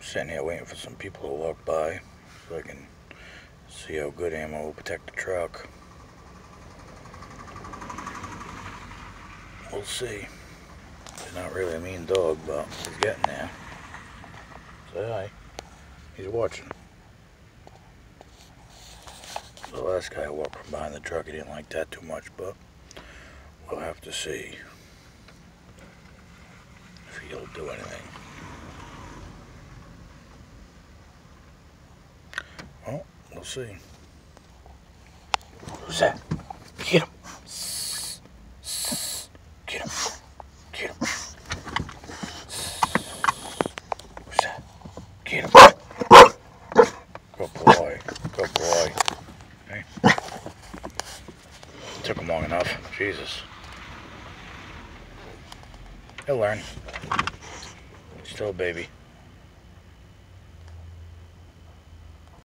Sitting here waiting for some people to walk by so I can see how good ammo will protect the truck. We'll see. He's not really a mean dog, but he's getting there. Say hi. He's watching. The last guy walked from behind the truck, he didn't like that too much, but we'll have to see if he'll do anything. Well, we'll see. Who's that? Get him. Get him. Get him. Who's that? Get him. Good boy. Good boy. Hey. Took him long enough. Jesus. He'll learn. Still a baby.